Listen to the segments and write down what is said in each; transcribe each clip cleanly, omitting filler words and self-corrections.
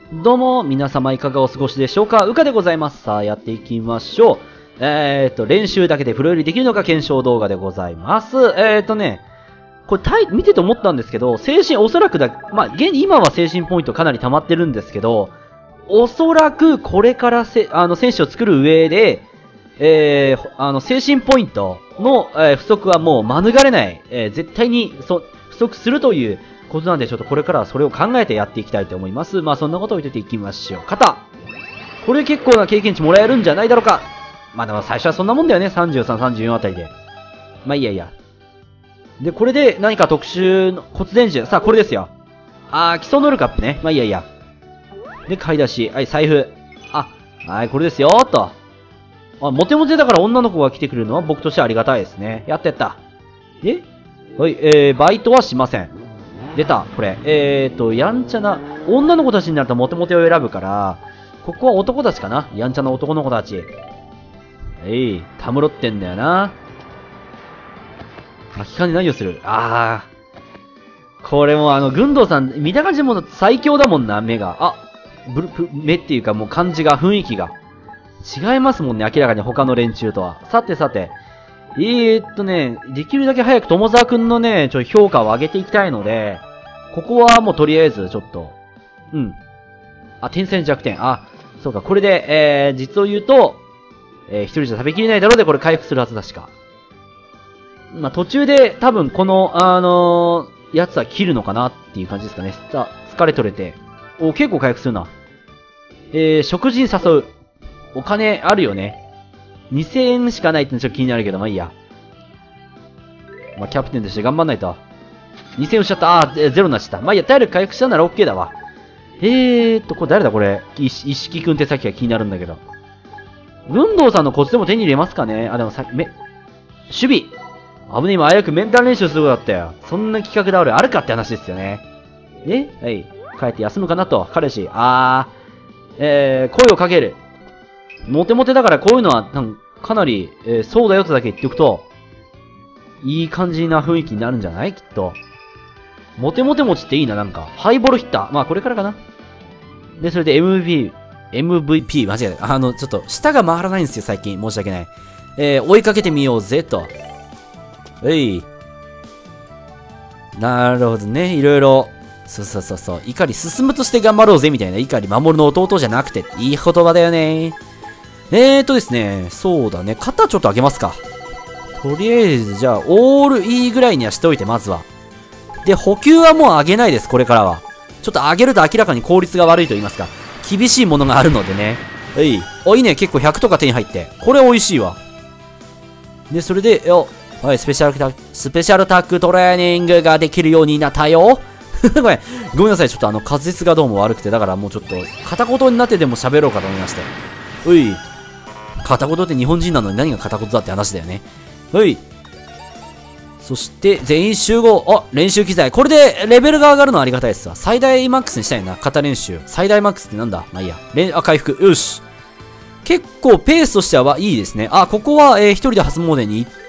どうも、皆様いかがお過ごしでしょうか。うかでございます。さあ、やっていきましょう。練習だけでプロよりできるのか検証動画でございます。これ見てて思ったんですけど、おそらく今は精神ポイントかなり溜まってるんですけど、おそらくこれから選手を作る上で、精神ポイントの、不足はもう免れない、絶対に不足するということなんで、ちょっとこれからはそれを考えてやっていきたいと思います。まあそんなことを言っていきましょう。肩。これ結構な経験値もらえるんじゃないだろうか。まあでも最初はそんなもんだよね。33、34あたりで。まあいいや。で、これで何か特殊の骨伝授。さあ、これですよ。基礎能力アップね。まあいいや。で、買い出し。はい、財布。はい、これですよと。モテモテだから女の子が来てくれるのは僕としてはありがたいですね。やった。で、はい、バイトはしません。出た、これ。やんちゃな、女の子たちになるとモテモテを選ぶから、ここは男たちかな。やんちゃな男の子たち。たむろってんだよな。空き缶で何をする？これも軍道さん、見た感じもう最強だもんな、目が。目っていうかもう感じが、雰囲気が。違いますもんね、明らかに他の連中とは。さて。できるだけ早く友沢くんのね、評価を上げていきたいので、ここはもうとりあえず、ちょっと。天才弱点。そうか、これで、実を言うと、一人じゃ食べきれないだろうで、これ回復するはずだしか。まあ、途中で、多分この、やつは切るのかなっていう感じですかね。さあ、疲れ取れて。結構回復するな。食事に誘う。お金あるよね。2000円しかないってのはちょっと気になるけど、まあいいや。まあ、キャプテンとして頑張んないと。2000円しちゃった。ゼロになっちゃった。まあいいや、体力回復したなら OK だわ。これ誰だこれ。一色くんってさっきが気になるんだけど。軍道さんのコツでも手に入れますかね。でも守備。危ねえ、今、早くメンタル練習することだったよ。そんな企画倒れあるかって話ですよね。はい。帰って休むかなと。彼氏。声をかける。モテモテだからこういうのは、かなり、そうだよとだけ言っておくと、いい感じな雰囲気になるんじゃないきっと。モテモテ持ちっていいな、なんか。ハイボールヒッター。まあ、これからかな。で、それで MVP、間違えた。ちょっと、舌が回らないんですよ、最近。申し訳ない。追いかけてみようぜ、と。なるほどね。いろいろ。そう。怒り進むとして頑張ろうぜ、みたいな。怒り守るの弟じゃなくて。いい言葉だよね。ですね。そうだね。肩ちょっと上げますか。とりあえず、じゃあ、オール E ぐらいにはしておいて、まずは。で、補給はもう上げないです、これからは。ちょっと上げると明らかに効率が悪いと言いますか。厳しいものがあるのでね。いいね。結構100とか手に入って。これ美味しいわ。で、それで、はい、スペシャルタックトレーニングができるようになったよ。ごめんなさい。ちょっと滑舌がどうも悪くて、だからもうちょっと、片言になってでも喋ろうかと思いまして。片言って日本人なのに何が片言だって話だよね。そして、全員集合。練習機材。これでレベルが上がるのはありがたいですわ。最大マックスにしたいな。肩練習。最大マックスってなんだ？まあいいや。回復。よし。結構ペースとしてはいいですね。ここは、一人で初詣に行って、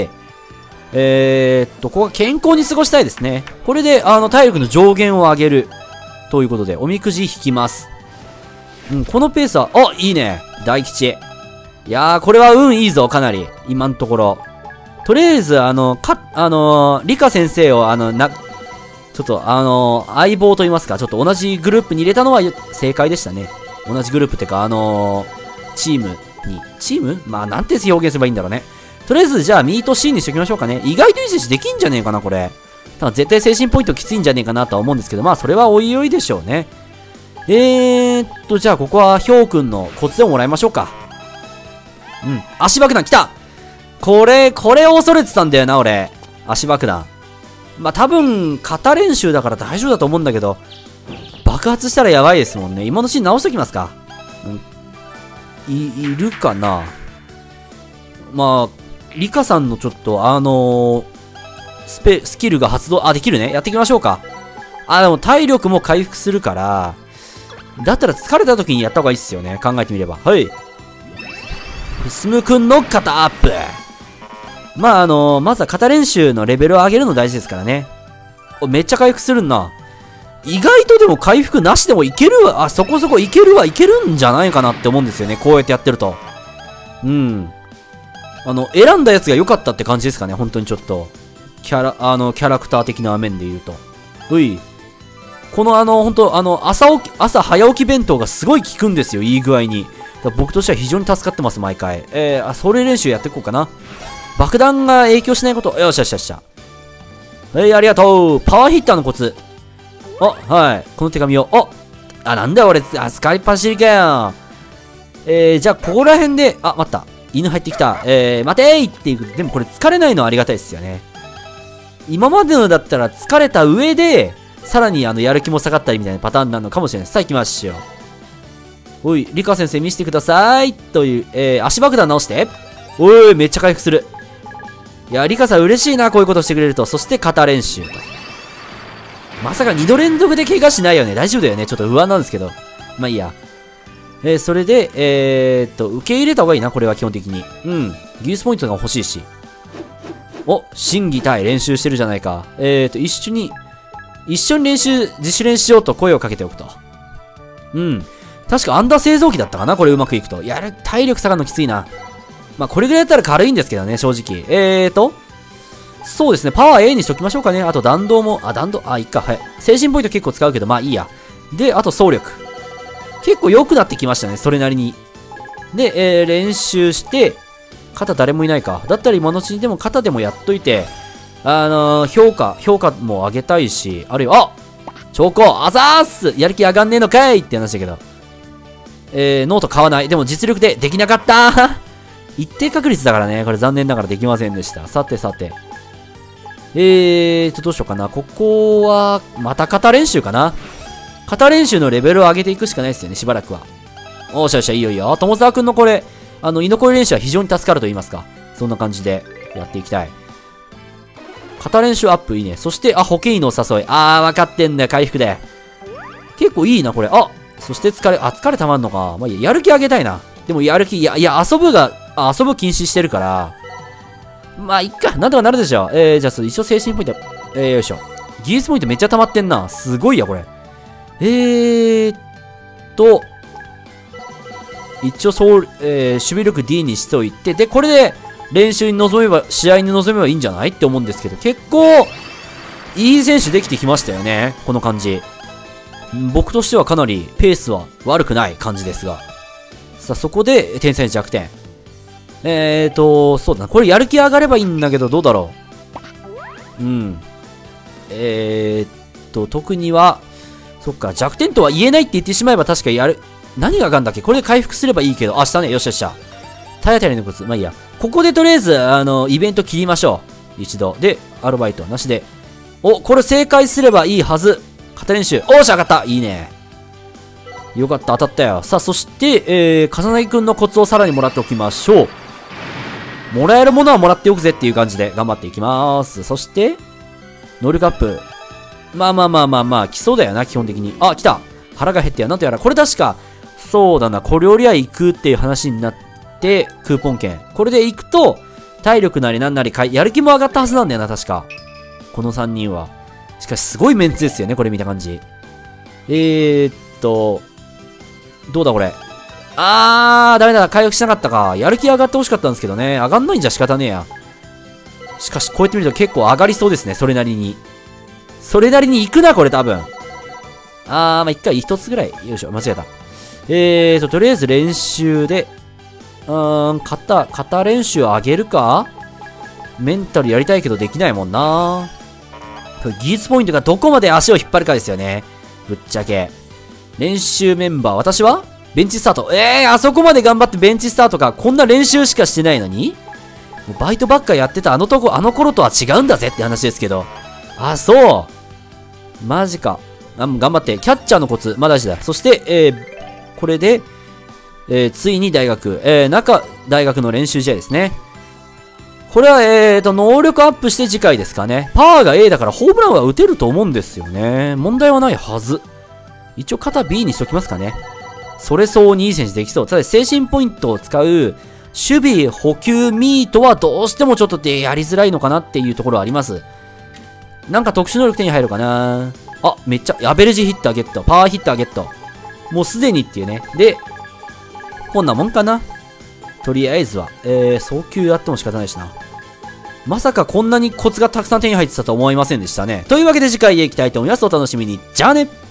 ここは健康に過ごしたいですね。これで、体力の上限を上げる。ということで、おみくじ引きます。このペースは、いいね。大吉。いやー、これは運いいぞ、かなり。今のところ。とりあえず、理科先生を、ちょっと、相棒と言いますか、ちょっと同じグループに入れたのは正解でしたね。同じグループってか、チームまあ、なんて表現すればいいんだろうね。とりあえず、じゃあ、ミートシーンにしときましょうかね。意外といい選手できんじゃねえかな、これ。ただ、絶対精神ポイントきついんじゃねえかなとは思うんですけど、まあ、それはおいおいでしょうね。じゃあ、ここは、ひょうくんのコツでももらいましょうか。足爆弾来た！これを恐れてたんだよな、俺。足爆弾。まあ、多分、肩練習だから大丈夫だと思うんだけど、爆発したらやばいですもんね。今のシーン直しときますか。いるかな？まあ、リカさんのちょっと、スキルが発動、できるね。やっていきましょうか。でも体力も回復するから、だったら疲れた時にやった方がいいっすよね。考えてみれば。スムくんの肩アップ。まあ、まずは肩練習のレベルを上げるの大事ですからね。めっちゃ回復するんな。 意外とでも回復なしでもいけるわ。あ、そこそこいけるんじゃないかなって思うんですよね。こうやってやってると。うん。選んだやつが良かったって感じですかね。本当にちょっと。キャラクター的な面で言うと。うい。この本当朝早起き弁当がすごい効くんですよ。いい具合に。僕としては非常に助かってます、毎回。それ練習やっていこうかな。爆弾が影響しないこと。よっしゃよっしゃよっしゃ。ありがとう。パワーヒッターのコツ。はい。この手紙を。なんだよ、俺。使いっぱしりかよ。じゃあ、ここら辺で、待った。犬入ってきた。待てーっていう。でもこれ疲れないのはありがたいですよね。今までのだったら疲れた上で、さらにやる気も下がったりみたいなパターンなのかもしれないです。さあ行きましょう。おい、リカ先生見せてください。という、足爆弾直して。おい、めっちゃ回復する。いや、リカさん嬉しいな、こういうことしてくれると。そして、肩練習と。まさか2度連続で怪我しないよね。大丈夫だよね。ちょっと不安なんですけど。まあいいや。それで、受け入れた方がいいな、これは基本的に。うん。技術ポイントが欲しいし。審議対練習してるじゃないか。一緒に自主練しようと声をかけておくと。うん。確かアンダー製造機だったかな、これうまくいくと。体力下がるのきついな。まあ、これぐらいだったら軽いんですけどね、正直。そうですね、パワー A にしときましょうかね。あと弾道も、いっか、はい。精神ポイント結構使うけど、まあいいや。で、あと走力。結構良くなってきましたね、それなりに。で、練習して、肩誰もいないか。だったら今のうちにでも肩でもやっといて、評価も上げたいし、あるいは、兆候あざーすやる気上がんねえのかいって話だけど。ノート買わない。でも実力でできなかった一定確率だからね。これ残念ながらできませんでした。さてさて。どうしようかな。ここは、また肩練習かな。肩練習のレベルを上げていくしかないですよね、しばらくは。おっしゃよっしゃ、いいよいいよ。友沢くんのこれ、居残り練習は非常に助かると言いますか。そんな感じでやっていきたい。肩練習アップいいね。そして、保健医のお誘い。わかってんだよ、回復で。結構いいな、これ。そして疲れたまんのか。まあいいや、やる気上げたいな。でもやる気、遊ぶ禁止してるから。まあ、いっか。なんとかなるでしょ。じゃあ、一応精神ポイント。よいしょ。技術ポイントめっちゃ溜まってんな。すごいや、これ。一応守備力 D にしておいて、で、これで試合に臨めばいいんじゃないって思うんですけど、結構、いい選手できてきましたよね。この感じ。僕としてはかなりペースは悪くない感じですが。さあ、そこで、天才弱点。そうだな。これやる気上がればいいんだけど、どうだろう。うん。特には、そっか、弱点とは言えないって言ってしまえば確か何が上がるんだっけ。これで回復すればいいけど、したね。よっしゃよっしゃ。体当たりのコツ。まあいいや。ここでとりあえず、イベント切りましょう。一度。で、アルバイトはなしで。これ正解すればいいはず。肩練習。し、上がった。いいね。よかった、当たったよ。さあ、そして、笠柳くんのコツをさらにもらっておきましょう。もらえるものはもらっておくぜっていう感じで頑張っていきます。そして、能力アップ。まあ、来そうだよな、基本的に。来た。腹が減ってや、なんとやら。これ確か、そうだな、小料理屋行くっていう話になって、クーポン券。これで行くと、体力なりなんなりやる気も上がったはずなんだよな、確か。この3人は。しかし、すごいメンツですよね、これ見た感じ。どうだこれ。ダメだ、回復しなかったか。やる気上がってほしかったんですけどね。上がんないんじゃ仕方ねえや。しかし、こうやって見ると結構上がりそうですね、それなりに。それなりに行くな、これ多分。まあ、一回一つぐらい。よいしょ、間違えた。とりあえず練習で、肩練習上げるか？メンタルやりたいけどできないもんな。技術ポイントがどこまで足を引っ張るかですよね。ぶっちゃけ。練習メンバー、私はベンチスタート。あそこまで頑張ってベンチスタートか。こんな練習しかしてないのにもうバイトばっかやってたあの頃とは違うんだぜって話ですけど。そう。マジか。頑張って。キャッチャーのコツ、まだ大事だ。そして、これで、ついに大学、大学の練習試合ですね。これは、能力アップして次回ですかね。パワーが A だからホームランは打てると思うんですよね。問題はないはず。一応肩 B にしときますかね。それ相応にいい選手できそう。ただ精神ポイントを使う、守備補給ミートはどうしてもちょっとやりづらいのかなっていうところはあります。なんか特殊能力手に入るかな。 あ、めっちゃ、アベレージヒッターゲット。パワーヒッターゲット。もうすでにっていうね。で、こんなもんかな。とりあえずは。早急やっても仕方ないしな。まさかこんなにコツがたくさん手に入ってたと思いませんでしたね。というわけで次回へ行きたいと思います。お楽しみに。じゃあね。